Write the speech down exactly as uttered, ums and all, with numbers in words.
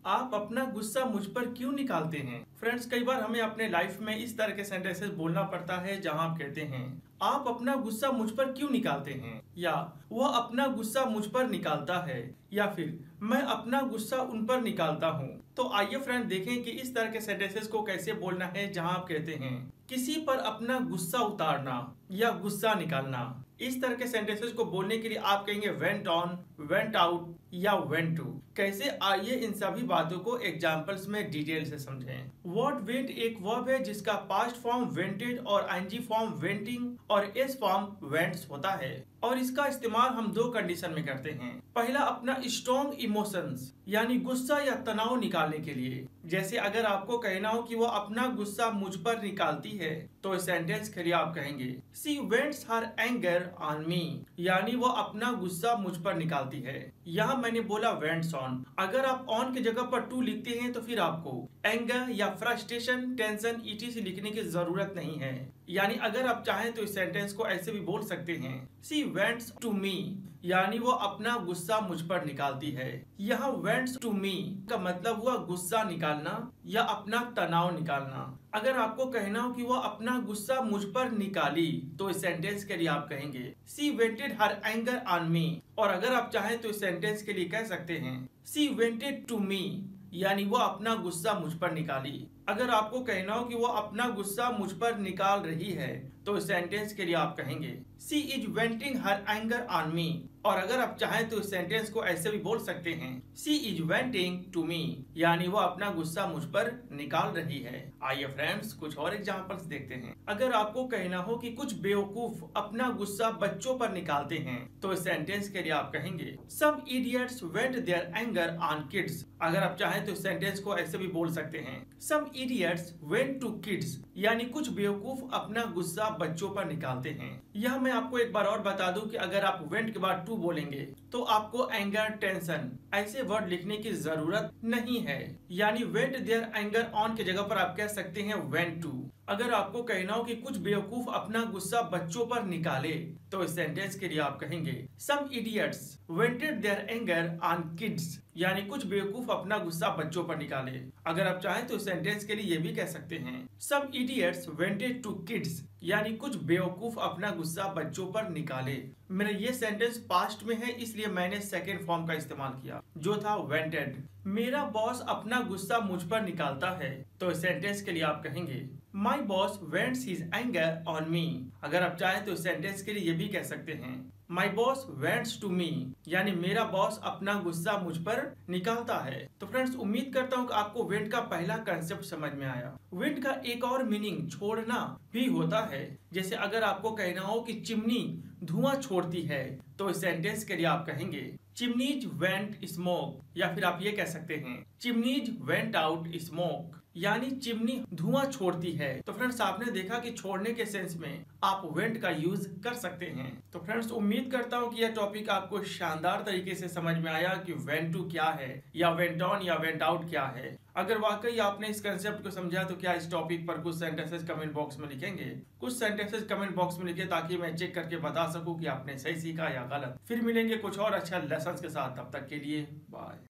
आप अपना गुस्सा मुझ पर क्यों निकालते हैं? फ्रेंड्स, कई बार हमें अपने लाइफ में इस तरह के सेंटेंसेस बोलना पड़ता है जहां आप कहते हैं आप अपना गुस्सा मुझ पर क्यों निकालते हैं, या वह अपना गुस्सा मुझ पर निकालता है, या फिर मैं अपना गुस्सा उन पर निकालता हूँ। तो आइए फ्रेंड देखें कि इस तरह के सेंटेंसेस को कैसे बोलना है जहां आप कहते हैं किसी पर अपना गुस्सा उतारना या गुस्सा निकालना। इस तरह के सेंटेंसेस को बोलने के लिए आप कहेंगे वेंट ऑन, वेंट आउट या वेंट टू। कैसे, आइए इन सभी बातों को एग्जांपल्स में डिटेल से समझें। वर्ड वेंट एक वर्ब है जिसका पास्ट फॉर्म वेंटेड और आईएनजी फॉर्म वेंटिंग और एस फॉर्म वेंट्स होता है, और इसका इस्तेमाल हम दो कंडीशन में करते हैं। पहला, अपना स्ट्रॉन्ग इमोशंस यानी गुस्सा या तनाव निकालने के लिए। जैसे अगर आपको कहना हो कि वो अपना गुस्सा मुझ पर निकालती है, तो इस सेंटेंस के लिए आप कहेंगे she vents her anger on me, यानी वो अपना गुस्सा मुझ पर निकालती है। यहाँ मैंने बोला वेंट्स ऑन। अगर आप ऑन की जगह पर टू लिखते हैं तो फिर आपको एंगर या फ्रस्ट्रेशन, टेंशन, ईटीसी लिखने की जरूरत नहीं है। यानी अगर आप चाहें तो इस सेंटेंस को ऐसे भी बोल सकते हैं शी वेंट्स टू मी, यानी वो अपना गुस्सा मुझ पर निकालती है। यहाँ वेंट्स टू मी का मतलब हुआ गुस्सा निकालना या अपना तनाव निकालना। अगर आपको कहना हो कि वो अपना गुस्सा मुझ पर निकाली, तो इस सेंटेंस के लिए आप कहेंगे she vented her anger on me. और अगर आप चाहें तो इस सेंटेंस के लिए कह सकते हैं शी वेंटेड टू मी, यानी वो अपना गुस्सा मुझ पर निकाली। अगर आपको कहना हो कि वो अपना गुस्सा मुझ पर निकाल रही है, तो इस सेंटेंस के लिए आप कहेंगे she is venting her anger on me. और अगर आप चाहें तो इस सेंटेंस को ऐसे भी बोल सकते हैं she is venting to me, यानी वो अपना गुस्सा मुझ पर निकाल रही है। आइए फ्रेंड्स कुछ और एग्जांपल्स देखते हैं। अगर आपको कहना हो कि कुछ बेवकूफ अपना गुस्सा बच्चों पर निकालते हैं, तो इस सेंटेंस के लिए आप कहेंगे some idiots vent their anger on kids. अगर आप चाहें तो इस सेंटेंस को ऐसे भी बोल सकते हैं some idiots vent to kids, यानी कुछ बेवकूफ अपना गुस्सा बच्चों पर निकालते हैं। यह मैं आपको एक बार और बता दूं कि अगर आप वेंट के बाद टू बोलेंगे तो आपको एंगर, टेंशन ऐसे वर्ड लिखने की जरूरत नहीं है। यानी वेंट देयर एंगर ऑन की जगह पर आप कह सकते हैं वेंट टू। अगर आपको कहना हो कि कुछ बेवकूफ अपना गुस्सा बच्चों पर निकाले, तो इस सेंटेंस के लिए आप कहेंगे some idiots vented their anger on kids, यानी कुछ बेवकूफ अपना गुस्सा बच्चों पर निकाले। अगर आप चाहें तो इस सेंटेंस के लिए ये भी कह सकते हैं some idiots vented to kids, यानी कुछ बेवकूफ अपना गुस्सा बच्चों पर निकाले। मेरा ये सेंटेंस पास्ट में है, इसलिए मैंने सेकेंड फॉर्म का इस्तेमाल किया जो था वेंटेड। मेरा बॉस अपना गुस्सा मुझ पर निकालता है, तो इस सेंटेंस के लिए आप कहेंगे my boss vents his anger on me. अगर आप चाहें तो इस सेंटेंस के लिए ये भी कह सकते हैं my boss vents to me, यानी मेरा बॉस अपना गुस्सा मुझ पर निकालता है। तो फ्रेंड्स, उम्मीद करता हूँ कि आपको वेंट का पहला कंसेप्ट समझ में आया। वेंट का एक और मीनिंग छोड़ना भी होता है। जैसे अगर आपको कहना हो कि चिमनी धुआं छोड़ती है, तो इस सेंटेंस के लिए आप कहेंगे चिमनीज वेंट स्मोक, या फिर आप ये कह सकते हैं चिमनीज वेंट आउट स्मोक, यानी चिमनी धुआं छोड़ती है। तो फ्रेंड्स, आपने देखा कि छोड़ने के सेंस में आप वेंट का यूज कर सकते हैं। तो फ्रेंड्स, उम्मीद करता हूँ कि यह टॉपिक आपको शानदार तरीके से समझ में आया कि वेंट टू क्या है, या वेंट ऑन या वेंट आउट क्या है। अगर वाकई आपने इस कंसेप्ट को समझा तो क्या इस टॉपिक पर कुछ सेंटेंसेस कमेंट बॉक्स में लिखेंगे? कुछ सेंटेंसेस कमेंट बॉक्स में लिखे ताकि मैं चेक करके बता सकूं कि आपने सही सीखा या गलत। फिर मिलेंगे कुछ और अच्छा लेसन के साथ, तब तक के लिए बाय।